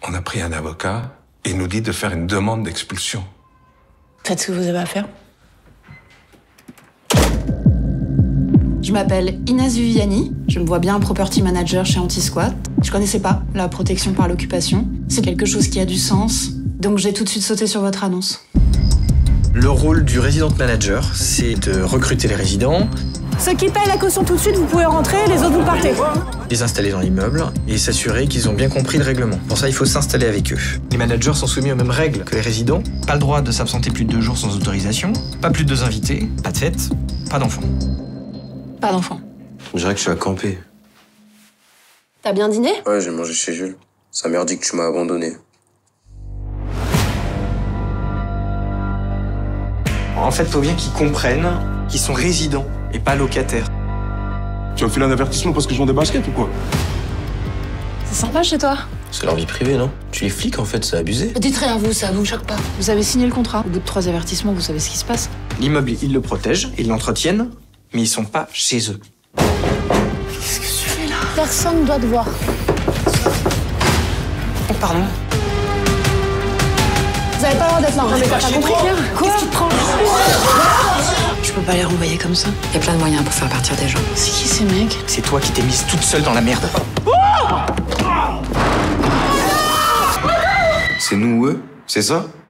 On a pris un avocat et il nous dit de faire une demande d'expulsion. Faites ce que vous avez à faire. Je m'appelle Inès Viviani. Je me vois bien property manager chez Anti-Squat. Je connaissais pas la protection par l'occupation. C'est quelque chose qui a du sens. Donc j'ai tout de suite sauté sur votre annonce. Le rôle du resident manager, c'est de recruter les résidents, Ceux qui payent la caution tout de suite, vous pouvez rentrer, les autres, vous partez. les installer dans l'immeuble et s'assurer qu'ils ont bien compris le règlement. Pour ça, il faut s'installer avec eux. Les managers sont soumis aux mêmes règles que les résidents. Pas le droit de s'absenter plus de 2 jours sans autorisation, pas plus de 2 invités, pas de fête, pas d'enfants. Pas d'enfant. On dirait que tu as campé. T'as bien dîné? Ouais, j'ai mangé chez Jules. Sa mère dit que tu m'as abandonné. En fait, faut bien qu'ils comprennent qu'ils sont résidents et pas locataires. Tu as fait un avertissement parce que je vends des baskets ou quoi? C'est sympa chez toi. C'est leur vie privée, non? Tu les flics, en fait, c'est abusé. Dites rien, vous, ça vous choque pas. Vous avez signé le contrat. Au bout de 3 avertissements, vous savez ce qui se passe. L'immeuble, ils le protègent, ils l'entretiennent, mais ils sont pas chez eux. Qu'est-ce que tu fais là? Personne doit te voir. Oh, pardon. Vous avez pas le droit d'être là. Non, mais t'as pas compris, Claire? Qu'est-ce qui te prend? Je peux pas les renvoyer comme ça. Il y a plein de moyens pour faire partir des gens. C'est qui ces mecs? C'est toi qui t'es mise toute seule dans la merde. C'est nous ou eux? C'est ça?